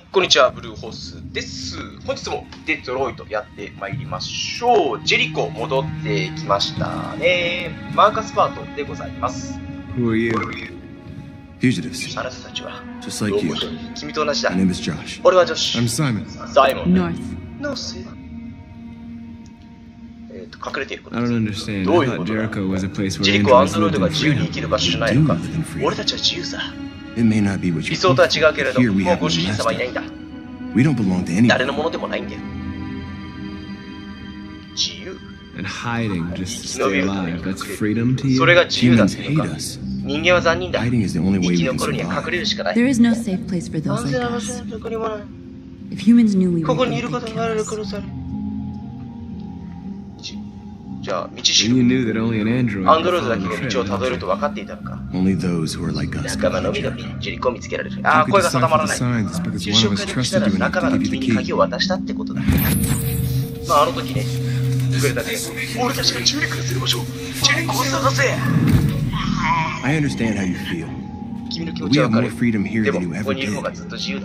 こんにちは、ブルーホースです。本日もデトロイトやってまいりましょう。ジェリコ戻ってきましたね。マーカス・パートでございます。 Who are you? Fugitives. あなたたちは Just like you. 君と同じだ。 My name is Josh. 俺はジョッシュ。 I'm Simon. サイモン。 North. ノース。隠れていること I です。 don't understand. どう I いうこ thought とだ。 Jericho was a place ジェ where リコはアン androids ドロイ lived ドが in 自由に生 freedom. きる場所じゃないのか。 We do live in freedom. 俺たちは自由さ。 It may not be what you 理想とは違 think, うけれ but ど、 here we もう have ご no 主人様いないん master. だ。 We don't belong to 誰 anyone. のものでもないんだよ。自由。 And hiding just to 伸び stay るために alive. 隠 That's れる。 freedom to そ you? れが自由だっ Humans ていうの hate か。 us. 人間は残忍だ。 Hiding is the only 生 way き we can 残るには隠 survive. れるしかない。 There is no safe place for those 安全 like な場所 us. はどこにもない。 If humans knew we こ were こ here, にいる they'd ことに kill なれる us. 殺される。じゃあ、道し And you る knew that only an android アンド could ロイドだ follow け the が道を trail, たど didn't ると you? 分かっていたのか。 Only those who are like us 仲 could 間の find みが Jericho. ジェリコを見つけられる。 You ああ、 could 声が定 decipher まら the ない。 signs because 収 one 集 of 会 us の口な trusted ら you enough 仲間 to が give you 君 the に key. 鍵を渡したってことだ。まあ、あの時ね、くれたけど、俺たちがジェリコにする場所、ジェリコを探せ。 I understand how you feel. 君の気持 We ちは have 分か more る。 freedom here でも、 than you こ ever こにいる方が did. ずっと自由だ。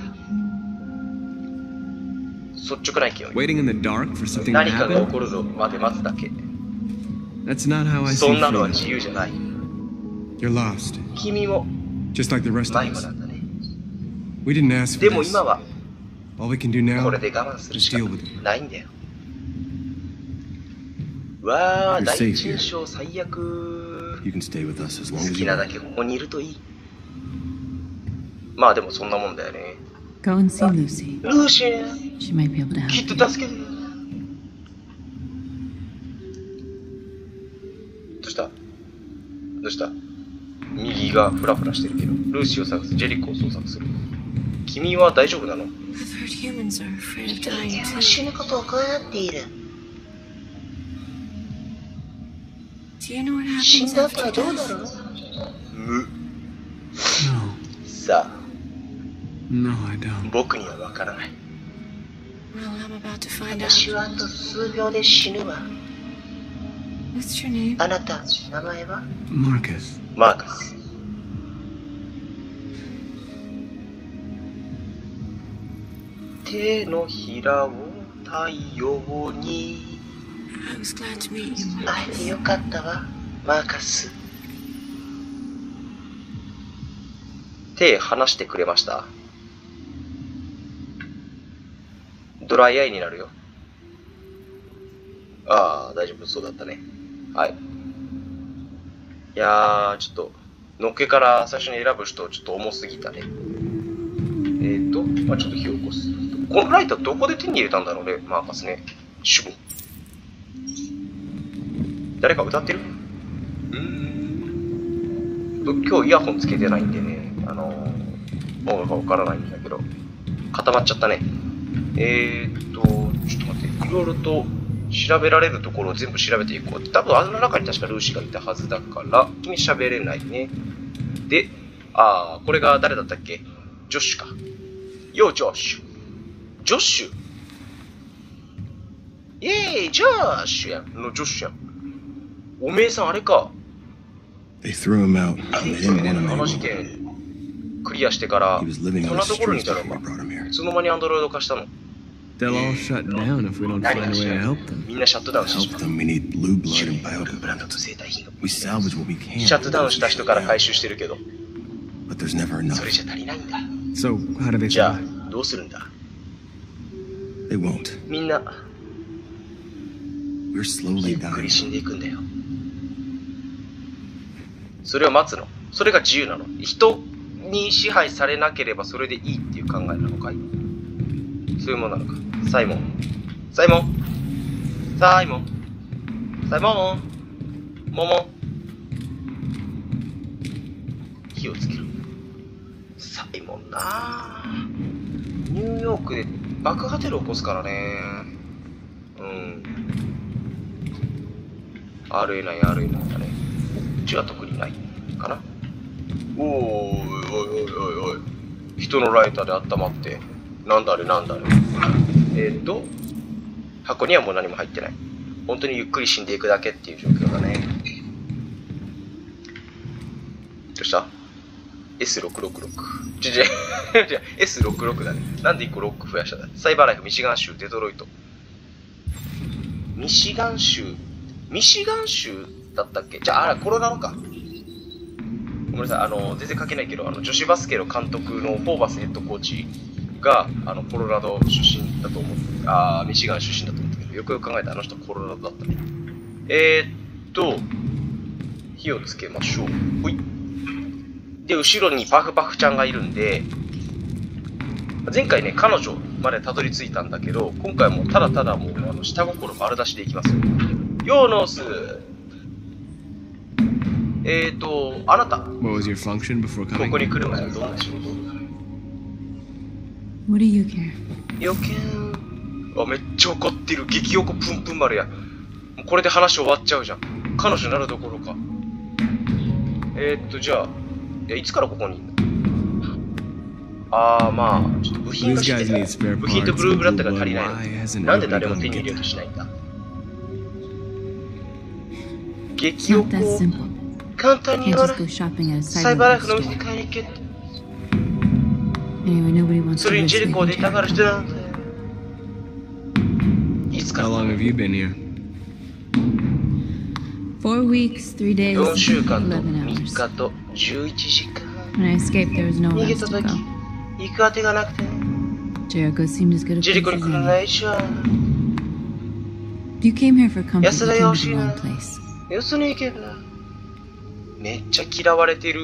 率直な意見を言う。 Waiting in the dark for something to 何かが起 happen? こるのまで待つだけ。 That's not how I そ see んなのは freedom. 自由じゃない。 You're lost, 君も just like the rest of 迷子 us. なんだね。 We didn't ask で for も this. 今は All we can do now これで我慢する is しか deal with it. ないんだよ。わあ、 You're 第 safe 一 here. 印象最悪。 You can stay with us as long 好 as き you なだ want. けここにいるといい。まあでもそんなもんだよね。 Go and see Lucy. ルーシー、 She might be able to き help っ you. と助けてくれる。どうしたどうした右がフラフラしてるけど。ルーシーを探す。ジェリコを捜索する。君は大丈夫なの？ I've heard humans are afraid of dying は too. 死ぬことを怖がっている。 Do you know what 死ん happens だ後は after どうな death? るの？無。 No, さあ、 no, I don't. 僕にはわからない。 Well, I'm about to find 私 out. はあと数秒で死ぬわ。 What's your name? あなた、名前は？ Marcus. マーカス。手のひらを太陽に。 I was glad to meet you, 会えて Marcus. よかったわ、マーカス。手離してくれました。ドライアイになるよ。ああ、大丈夫そうだったね。はい。いやー、ちょっと、のっけから最初に選ぶ人ちょっと重すぎたね。まあちょっと火を起こす。このライターどこで手に入れたんだろうね、マーカスね。守護。誰か歌ってる？今日イヤホンつけてないんでね、音楽がわからないんだけど、固まっちゃったね。ちょっと待って、いろいろと調べられるところを全部調べていこう。多分あの中に確かルーシーがいたはずだから、君喋れないね。で、これが誰だったっけ？ジョッシュか。よジョッシュ。ジョッシュイェーイ、ジョッシュやん。のジョッシュやん。おめえさんあれか。 They threw him out and they didn't want him あの事 anymore. 件クリアしてから He was living こん on な the ところにい streets たの before か。 we brought him here. いつの間にアンドロイド化したの？ They'll all shut down if we don't 何 find が a し way ら to help them. みんなシャットダウンしてし Help まう。 them, we need blue blood and ブランド biodegradable. と生態品が We salvage what we can. シャットダウンした人から回収してるけど、 But there's never それ enough. じゃ足りないんだ。 So, how do they じゃあ survive? どうするんだ？ They won't. みんな We're slowly ゆっくり dying. 死んでいくんだよ。それを待つの。それが自由なの。人に支配されなければそれでいいっていう考えなのかい？そういうものなのか。サイモン。サイモン。サイモン。サイモン。モモ。火をつける。サイモンなぁ。ニューヨークで爆破テロ起こすからね。ありえないだね。こっちは特にないかな。おーいおいおいおいおい。人のライターで温まって。なんだあれ。箱にはもう何も入ってない。本当にゆっくり死んでいくだけっていう状況だね。どうした？ S666。違う、S66 だね。なんで1個ロック増やしたんだ。サイバーライフ、ミシガン州、デトロイト。ミシガン州だったっけ？じゃあ、コロラドか。ごめんなさい、全然関係ないけど、女子バスケの監督のホーバスヘッドコーチが、コロラド出身だと思って、ミシガン出身だと思ったけど、よくよく考えたらあの人コロラドだったね。火をつけましょう。ほい。で、後ろにパフパフちゃんがいるんで、前回ね、彼女までたどり着いたんだけど、今回もただただもう、下心丸出しでいきますよ。ヨーノース。あなた、こ What was your function before coming? こに来る前はどんな仕事？ What do you care? 余計めっちゃ怒ってる。激怒プンプン丸や。もうこれで話終わっちゃうじゃん。彼女になるどころか。じゃあ、いつからここにいんの？まあ、ちょっと部品がしてて、部品とブルーブラッドが足りないの。なんで誰も手に入れようとしないんだ？ It's 激 not 怒 that simple. 簡単に Can't 言わ just な go い。 shopping at a サイバーライフの cyber 店に store. 買いに行けって。 Anyway, nobody wants そ to れに risk ジェリコを leaving 出たがる Jericho. 人なんだよ。いつか How long have you been here? 4 weeks, 3 days, 4週間と 11 3 hours. 日と11時間。 When I escaped, there was 逃 nowhere げ else た to 時 go. 行く当てがなくて Jericho seemed as good a ジェリ place コに as 来る any. ないじゃん。 If you came here for comfort, you 安田 came よ to し the な wrong place. よそに行けばめっちゃ嫌われてる。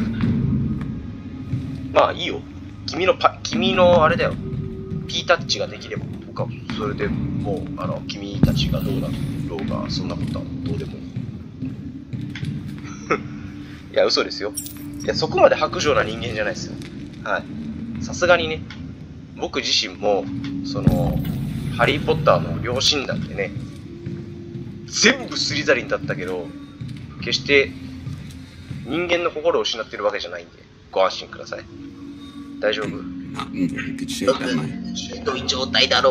まあいいよ。君のあれだよ。P タッチができれば僕はそれでもう君たちがどうなろうがそんなことはどうでもいい。いや嘘ですよ。いやそこまで薄情な人間じゃないですよ。はい。さすがにね、僕自身もハリーポッターの両親団でね、全部スリザリンだったけど、決して人間の心を失ってるわけじゃないんで、ご安心ください。大丈夫？ Not in very good shape, am I? ひどい状態だろ。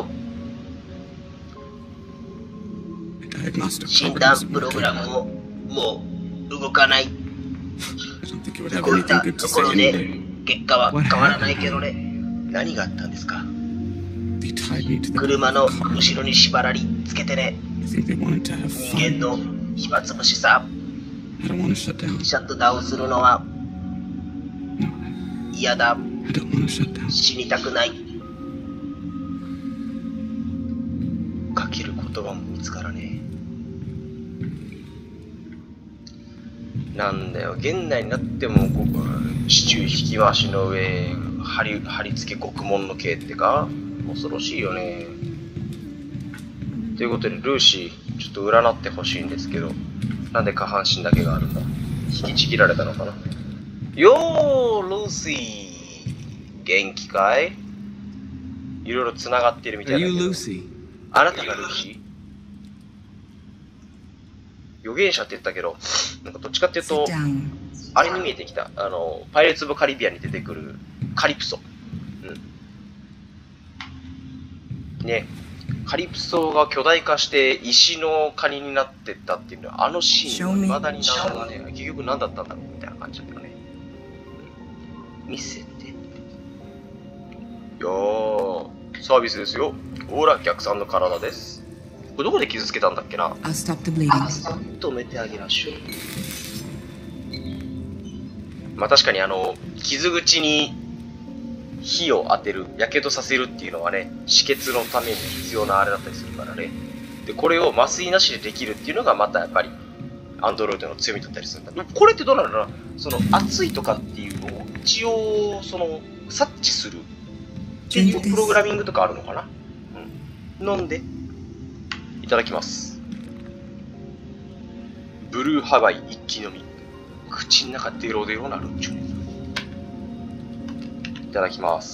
Diagnostic 診 programs 断 aren't プログラ working. ムももう動かない。 I don't think you would have こういった anything good と to こ say ろで anyway. 結果は変わらないけどね。何があったんですか？ They tied me to the 車の car. 後ろに縛らりつけてね。 I think they wanted to have 人 fun. 間の暇つぶしさ。 I don't want to shut down. シャットダウンするのは嫌だ。 I don't want to shut down. 死にたくない。かける言葉も見つからねえ。なんだよ、現代になってもシチュー引き回しの上貼り付け獄門の刑ってか恐ろしいよね。ということでルーシーちょっと占ってほしいんですけど、なんで下半身だけがあるんだ？引きちぎられたのかな。よールーシー元気かい？いろいろつながってるみた Are いだ you けど。 Lucy? あなたがルーシー？預言者って言ったけど、なんかどっちかっていうと、あれに見えてきた。パイレーツ・オブ・カリビアンに出てくるカリプソ。うん。ね。カリプソが巨大化して石のカニになってったっていうのは、あのシーンは未だになんかね、結局何だったんだろうみたいな感じだったね。見せて。いやー、サービスですよ。ほら、逆さんの体です。これどこで傷つけたんだっけな。 I'll stop the bleeding. 止めてあげましょう。まあ確かに傷口に火を当てる、やけどさせるっていうのはね、止血のために必要なあれだったりするからね。で、これを麻酔なしでできるっていうのがまたやっぱり、アンドロイドの強みだったりするんだ。でもこれってどうなるのかな？熱いとかっていうのを一応、察知するっていうプログラミングとかあるのかな？うん。飲んで。いただきます。ブルーハワイ一気飲み。口の中デロデロなるんちゅう。いただきます。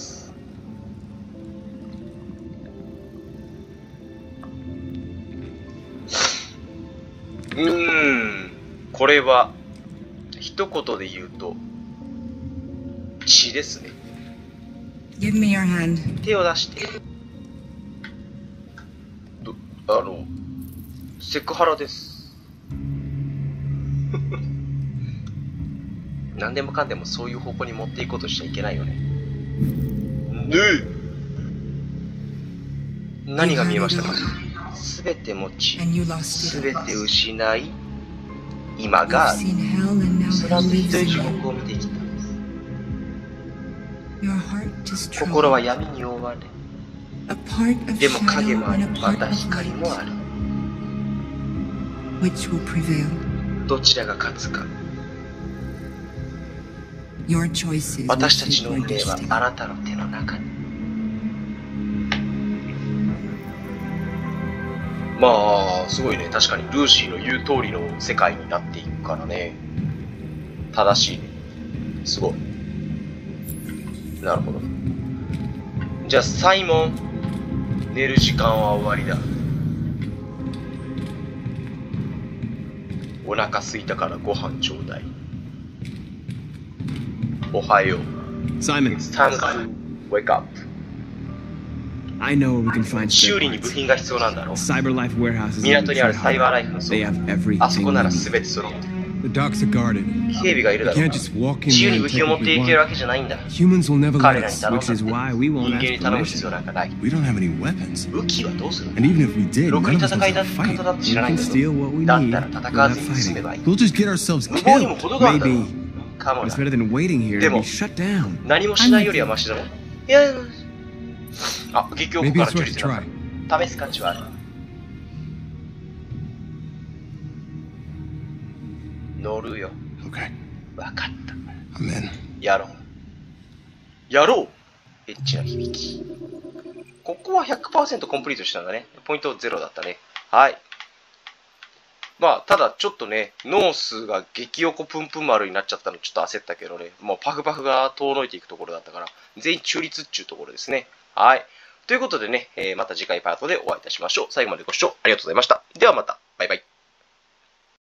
これは一言で言うと血ですね。 Give me your hand. 手を出して。セクハラです。 何でもかんでもそういう方向に持っていこうとしちゃいけないよね。何が見えましたか？すべて持ち、 And you lost す it べ all. て失い、今があ You've る。 seen hell and now そ hell のとい lives う地 in 獄 you. を見てきた。 Your heart is 心は troubled. 闇に覆われ、 A part of でも影 shadow もあ and る、 a ま part た of 光もあ light. る。 Which will prevail? どちらが勝つか。 Your choices 私た will ち shape の your 運命は destiny. あなたの手の中に。まあ、すごいね。確かにルーシーの言う通りの世界になっていくからね。正しいね。すごい。なるほど。じゃあ、サイモン、寝る時間は終わりだ。お腹空いたからご飯ちょうだい。おはよう。 Simon, It's time to wake up. I know where we can find 修 spare 理に部 parts. 品が必要なんだろ。 Cyberlife warehouse is in 港にある Detroit サイバーライ Harbor. フの倉 They have 庫。あそ everything こな we ら全 need. て揃ってる。 The docks are guarded. 警備がいる We だろう can't な。 just walk in 自由 there に and 部 take 品を持 what ってい we けるわ want. けじゃないんだ。 Humans will never 彼 let らに us, 頼ん Which だ is って why we 人 won't 間に ask 頼む必要 permission. なんかない。 We don't have any weapons. 武器はどうするんだ。 And even if we did, ろく none に of us 戦い knows だ how to 方 fight. だって知 We らない can け steal ど。 what we だっ need たら without 戦わずに進 fighting. めばいい。 We'll just get ourselves 無謀にも killed. 程があるだろう。 Maybe. かも But な it's。better than waiting here to Demo. be shut down. 何もしないよりはマシだろ。いや、あ、激おこ Maybe から it's 中 worth 立 a なん try. だ。試す価値はある。乗るよ。 Okay, わかった。 I'm in. やろう。やろう。エッチな響き。ここは 100% コンプリートしたんだね。ポイント0だったね。はい。まあ、ただちょっとね、ノースが激横プンプン丸になっちゃったのちょっと焦ったけどね、もうパフパフが遠のいていくところだったから、全員中立っちゅうところですね。はい。ということでね、また次回パートでお会いいたしましょう。最後までご視聴ありがとうございました。ではまた。